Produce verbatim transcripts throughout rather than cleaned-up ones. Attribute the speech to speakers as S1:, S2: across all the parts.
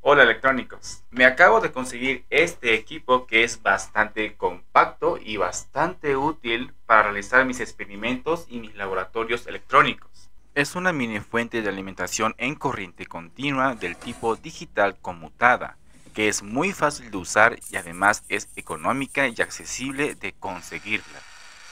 S1: Hola electrónicos, me acabo de conseguir este equipo que es bastante compacto y bastante útil para realizar mis experimentos y mis laboratorios electrónicos. Es una mini fuente de alimentación en corriente continua del tipo digital conmutada, que es muy fácil de usar y además es económica y accesible de conseguirla.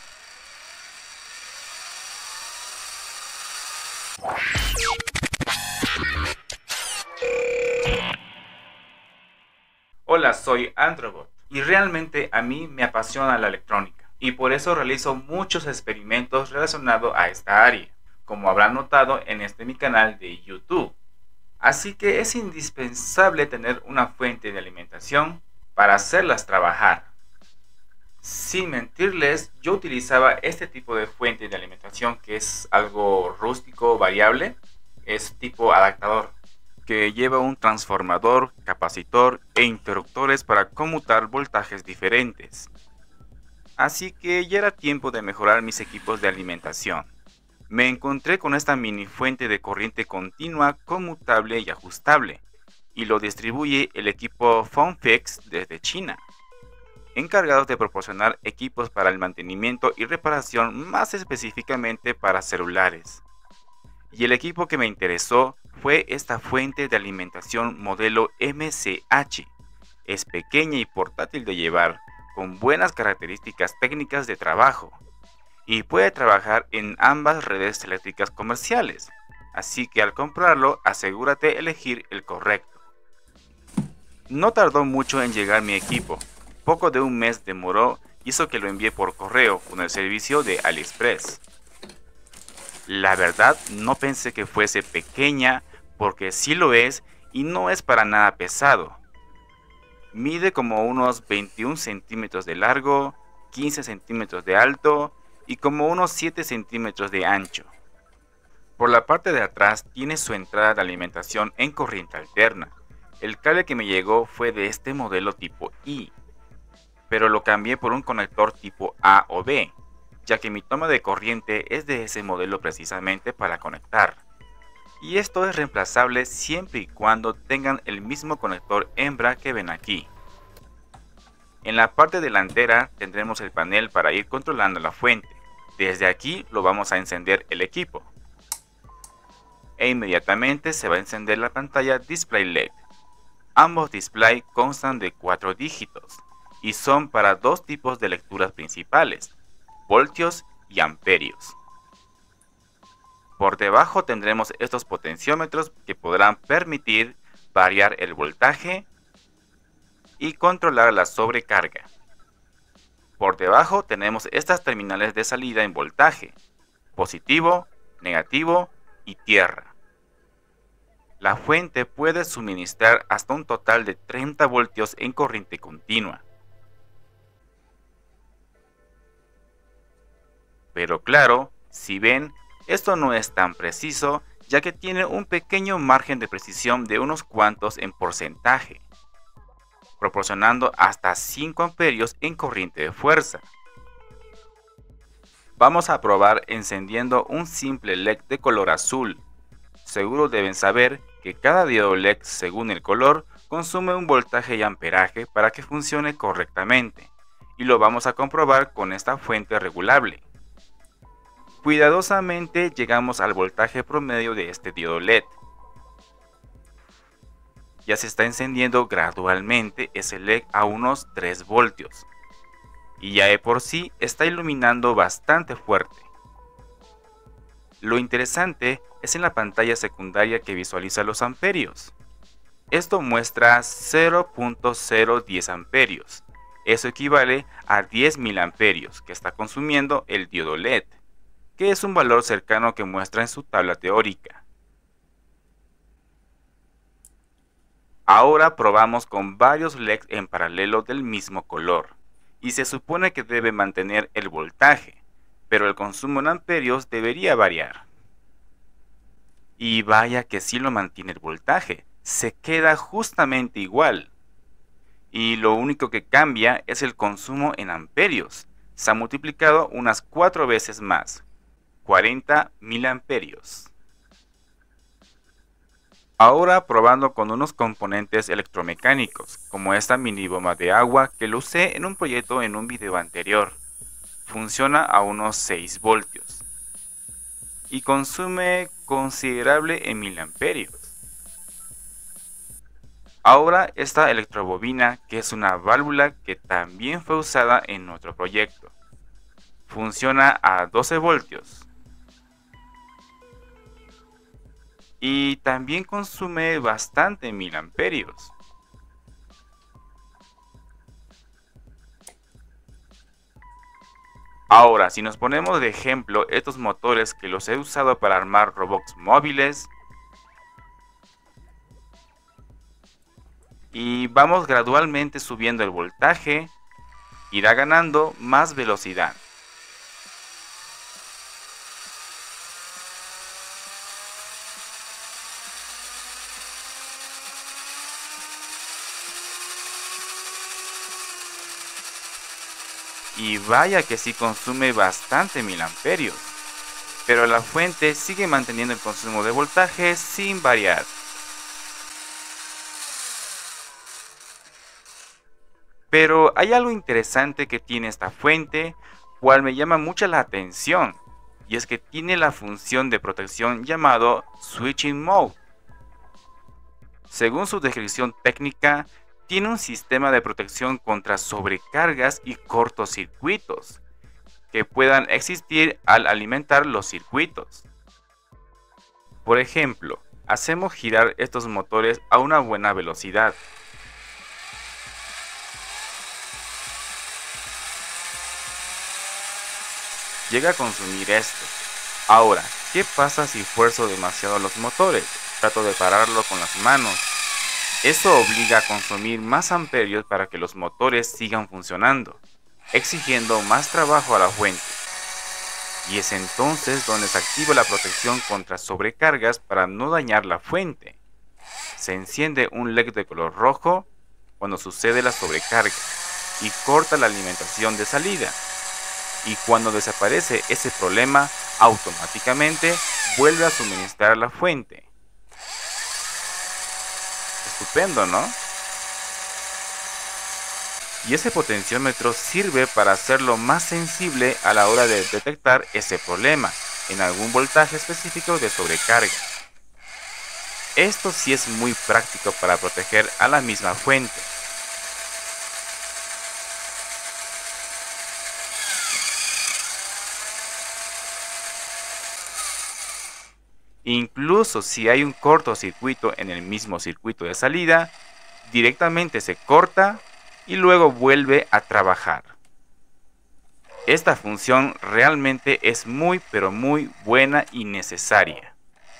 S1: Hola, soy Androbot y realmente a mí me apasiona la electrónica y por eso realizo muchos experimentos relacionados a esta área, como habrán notado en este mi canal de YouTube. Así que es indispensable tener una fuente de alimentación para hacerlas trabajar. Sin mentirles, yo utilizaba este tipo de fuente de alimentación que es algo rústico, variable, es tipo adaptador, que lleva un transformador, capacitor e interruptores para conmutar voltajes diferentes. Así que ya era tiempo de mejorar mis equipos de alimentación. Me encontré con esta mini fuente de corriente continua, conmutable y ajustable, y lo distribuye el equipo Phonfix desde China, encargados de proporcionar equipos para el mantenimiento y reparación más específicamente para celulares. Y el equipo que me interesó fue esta fuente de alimentación modelo M C H. Es pequeña y portátil de llevar, con buenas características técnicas de trabajo, y puede trabajar en ambas redes eléctricas comerciales, así que al comprarlo asegúrate de elegir el correcto. No tardó mucho en llegar mi equipo, poco de un mes demoró y hizo que lo envié por correo con el servicio de AliExpress. La verdad no pensé que fuese pequeña porque sí lo es y no es para nada pesado. Mide como unos veintiún centímetros de largo, quince centímetros de alto y como unos siete centímetros de ancho. Por la parte de atrás tiene su entrada de alimentación en corriente alterna. El cable que me llegó fue de este modelo tipo I, pero lo cambié por un conector tipo A o B, ya que mi toma de corriente es de ese modelo precisamente para conectar. Y esto es reemplazable siempre y cuando tengan el mismo conector hembra que ven aquí. En la parte delantera tendremos el panel para ir controlando la fuente. Desde aquí lo vamos a encender el equipo. E inmediatamente se va a encender la pantalla Display L E D. Ambos display constan de cuatro dígitos y son para dos tipos de lecturas principales, voltios y amperios. Por debajo tendremos estos potenciómetros que podrán permitir variar el voltaje y controlar la sobrecarga. Por debajo tenemos estas terminales de salida en voltaje, positivo, negativo y tierra. La fuente puede suministrar hasta un total de treinta voltios en corriente continua. Pero claro, si ven, esto no es tan preciso, ya que tiene un pequeño margen de precisión de unos cuantos en porcentaje, proporcionando hasta cinco amperios en corriente de fuerza. Vamos a probar encendiendo un simple L E D de color azul. Seguro deben saber que cada diodo L E D según el color consume un voltaje y amperaje para que funcione correctamente, y lo vamos a comprobar con esta fuente regulable. Cuidadosamente llegamos al voltaje promedio de este diodo L E D. Ya se está encendiendo gradualmente ese L E D a unos tres voltios. Y ya de por sí está iluminando bastante fuerte. Lo interesante es en la pantalla secundaria que visualiza los amperios. Esto muestra cero punto cero diez amperios. Eso equivale a diez mil amperios que está consumiendo el diodo L E D, que es un valor cercano que muestra en su tabla teórica. Ahora probamos con varios L E D en paralelo del mismo color, y se supone que debe mantener el voltaje, pero el consumo en amperios debería variar. Y vaya que sí lo mantiene el voltaje, se queda justamente igual. Y lo único que cambia es el consumo en amperios, se ha multiplicado unas cuatro veces más, cuarenta mil amperios. Ahora probando con unos componentes electromecánicos, como esta mini bomba de agua que lo usé en un proyecto en un video anterior. Funciona a unos seis voltios y consume considerable en miliamperios. Ahora esta electrobobina, que es una válvula que también fue usada en otro proyecto. Funciona a doce voltios. Y también consume bastante miliamperios. Ahora, si nos ponemos de ejemplo estos motores que los he usado para armar robots móviles, y vamos gradualmente subiendo el voltaje, irá ganando más velocidad. Y vaya que sí consume bastante miliamperios, pero la fuente sigue manteniendo el consumo de voltaje sin variar. Pero hay algo interesante que tiene esta fuente, cual me llama mucha la atención, y es que tiene la función de protección llamado Switching Mode. Según su descripción técnica, tiene un sistema de protección contra sobrecargas y cortocircuitos que puedan existir al alimentar los circuitos. Por ejemplo, hacemos girar estos motores a una buena velocidad. Llega a consumir esto. Ahora, ¿qué pasa si fuerzo demasiado los motores? Trato de pararlo con las manos. Eso obliga a consumir más amperios para que los motores sigan funcionando, exigiendo más trabajo a la fuente. Y es entonces donde se activa la protección contra sobrecargas para no dañar la fuente. Se enciende un L E D de color rojo cuando sucede la sobrecarga y corta la alimentación de salida. Y cuando desaparece ese problema, automáticamente vuelve a suministrar la fuente. Estupendo, ¿no? Y ese potenciómetro sirve para hacerlo más sensible a la hora de detectar ese problema en algún voltaje específico de sobrecarga. Esto sí es muy práctico para proteger a la misma fuente. Incluso si hay un cortocircuito en el mismo circuito de salida, directamente se corta y luego vuelve a trabajar. Esta función realmente es muy pero muy buena y necesaria.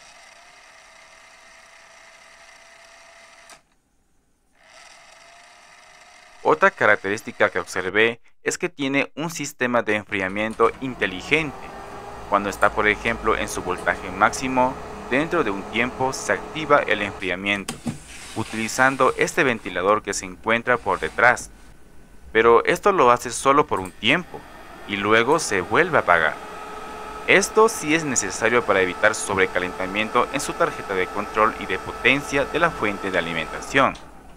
S1: Otra característica que observé es que tiene un sistema de enfriamiento inteligente. Cuando está, por ejemplo, en su voltaje máximo, dentro de un tiempo se activa el enfriamiento, utilizando este ventilador que se encuentra por detrás. Pero esto lo hace solo por un tiempo, y luego se vuelve a apagar. Esto sí es necesario para evitar sobrecalentamiento en su tarjeta de control y de potencia de la fuente de alimentación.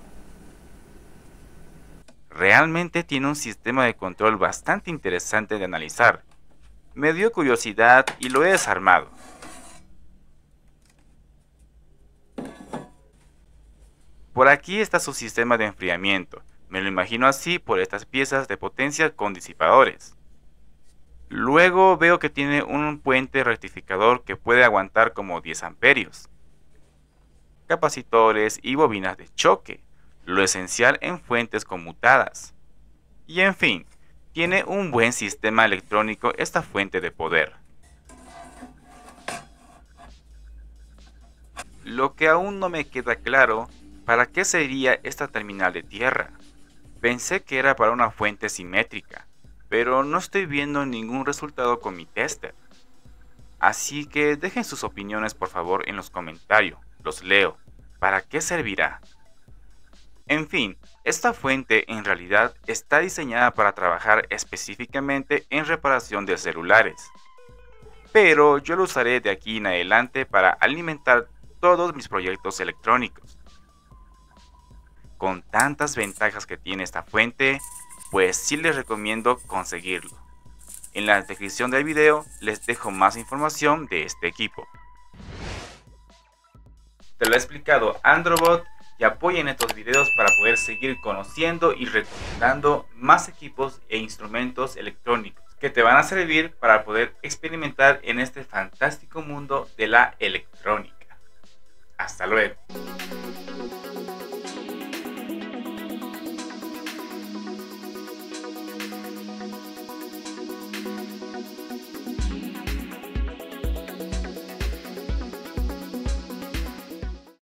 S1: Realmente tiene un sistema de control bastante interesante de analizar. Me dio curiosidad y lo he desarmado. Por aquí está su sistema de enfriamiento. Me lo imagino así por estas piezas de potencia con disipadores. Luego veo que tiene un puente rectificador que puede aguantar como diez amperios. Capacitores y bobinas de choque, lo esencial en fuentes conmutadas. Y en fin, tiene un buen sistema electrónico esta fuente de poder. Lo que aún no me queda claro, ¿para qué sería esta terminal de tierra? Pensé que era para una fuente simétrica, pero no estoy viendo ningún resultado con mi tester. Así que dejen sus opiniones por favor en los comentarios, los leo. ¿Para qué servirá? En fin, esta fuente en realidad está diseñada para trabajar específicamente en reparación de celulares. Pero yo lo usaré de aquí en adelante para alimentar todos mis proyectos electrónicos. Con tantas ventajas que tiene esta fuente, pues sí les recomiendo conseguirlo. En la descripción del video les dejo más información de este equipo. Te lo he explicado Androbot y apoyen estos videos para poder seguir conociendo y recomendando más equipos e instrumentos electrónicos que te van a servir para poder experimentar en este fantástico mundo de la electrónica. Hasta luego.